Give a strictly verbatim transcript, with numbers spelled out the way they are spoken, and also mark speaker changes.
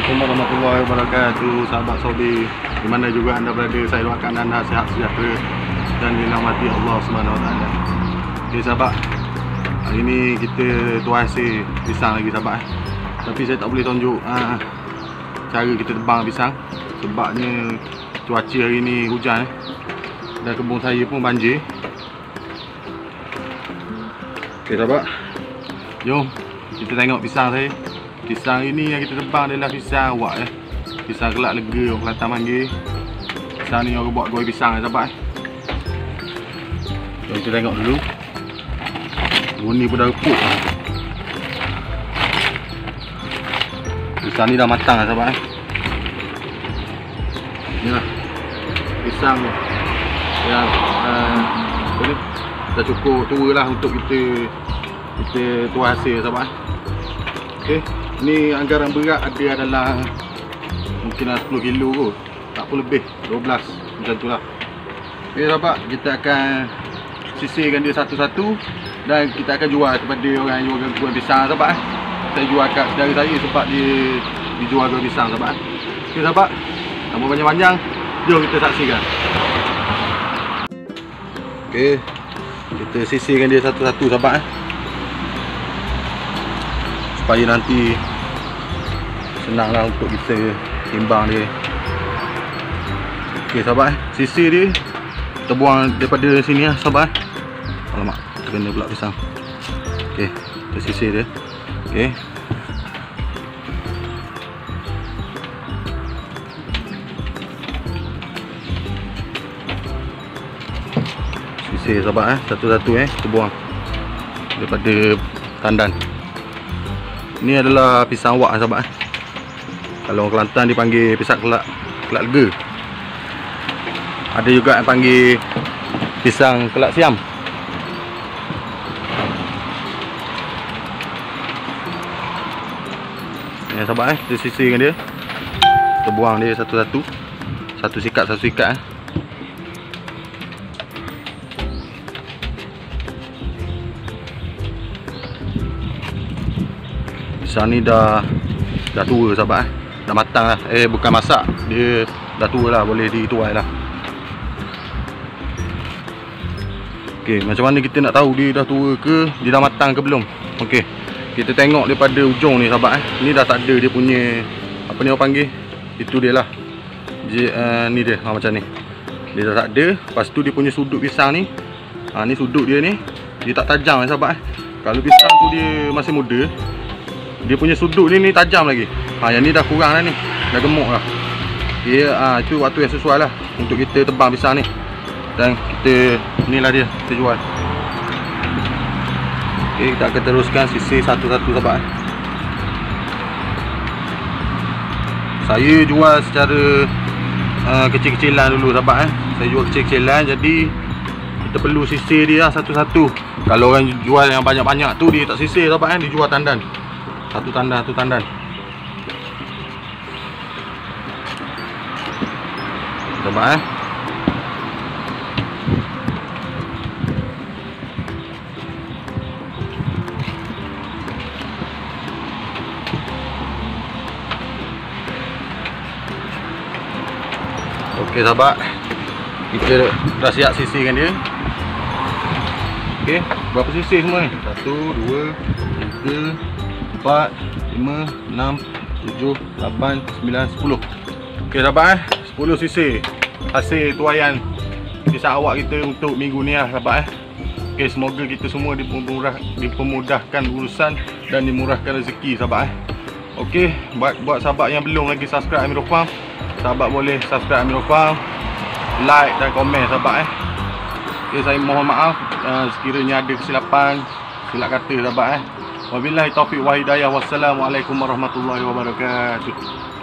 Speaker 1: Assalamualaikum warahmatullahi wabarakatuh, sahabat Saudi di mana juga anda berada. Saya doakan anda sihat sejahtera dan dirahmati Allah Subhanahu Wa Taala. Okey sahabat, hari ni kita tuai hasil pisang lagi sahabat. Tapi saya tak boleh tunjuk uh, cara kita tebang pisang sebabnya cuaca hari ni hujan eh. Dan kebun saya pun banjir. Okey sahabat, jom kita tengok pisang saya. Pisang ini yang kita tebang adalah pisang awak eh. Pisang kelak lega orang Kelantan panggil. Pisang ni orang buat goreng pisang eh sahabat eh. Jom kita tengok dulu. Bunyi pun dah reput. Pisang ni dah matang lah sahabat eh. Ni lah pisang yang uh, apa ni, dah cukup tua lah untuk kita kita tuai hasil sahabat eh. Okay. Ni anggaran berat ada adalah mungkin sepuluh kilo kot, tak pun lebih, dua belas macam tu lah. Ok sahabat, kita akan sisirkan dia satu-satu dan kita akan jual kepada orang yang jual goreng pisang sahabat eh. Saya jual kat saudara saya sebab dia dijual goreng pisang sahabat eh. Ok sahabat, tanpa panjang-panjang, jom kita saksikan. Ok, kita sisirkan dia satu-satu sahabat eh, supaya nanti senanglah untuk kita timbang dia. Okey sahabat eh, sisir dia kita buang daripada sini lah sahabat eh. Alamak, terkena pula pisang. Okey, kita sisir dia. Okey, sisir sahabat eh, satu-satu eh, kita buang daripada tandan. Ini adalah pisang wak sahabat eh. Kalau orang Kelantan dipanggil pisang kelak kelak lega. Ada juga yang panggil pisang kelak siam. Ya sahabat eh, kita sisirkan dia. Kita buang dia satu-satu. Satu sikat satu sikat eh. Pisang ni dah dah tua sahabat eh. Dah matang lah. Eh bukan masak, dia dah tua lah, boleh dituai lah. Okey, macam mana kita nak tahu dia dah tua ke, dia dah matang ke belum? Okey, kita tengok daripada ujung ni sahabat eh. Ni dah tak ada dia punya apa ni orang panggil, itu dia lah. Dia, uh, ni dia ha, macam ni. Dia dah tak ada. Lepas tu dia punya sudut pisang ni, ha, ni sudut dia ni, dia tak tajam eh, sahabat eh. Kalau pisang tu dia masih muda, dia punya sudut ni ni tajam lagi. Ha, yang ni dah kurang dah ni, dah gemuk lah. Okay, ha, itu waktu yang sesuai lah untuk kita tebang pisang ni. Dan kita, inilah dia, kita jual. Okay, kita akan teruskan sisir satu-satu sahabat. Saya jual secara uh, kecil-kecilan dulu sahabat eh. Saya jual kecil-kecilan, jadi kita perlu sisir dia satu-satu. Kalau orang jual yang banyak-banyak tu, dia tak sisir sahabat eh, dia jual tandan. Satu tandan, satu tandan. Sahabat eh. Okey sahabat, kita dah siap sisirkan dia. Okey, berapa sisir semua ni? Satu, dua, tiga, empat, lima, enam, tujuh, lapan, sembilan, sepuluh. Okey sahabat eh, sepuluh sisir hasil tuaian pisang awak kita untuk minggu ni lah sahabat eh. Okey, semoga kita semua dipermurah, dipermudahkan urusan dan dimurahkan rezeki sahabat eh. Okey, buat buat sahabat yang belum lagi subscribe Amirul Farm, sahabat boleh subscribe Amirul Farm, like dan komen sahabat eh. Okey, saya mohon maaf uh, sekiranya ada kesilapan, silap kata sahabat eh. Wabillahi taufiq wa hidayah. Wassalamualaikum warahmatullahi wabarakatuh.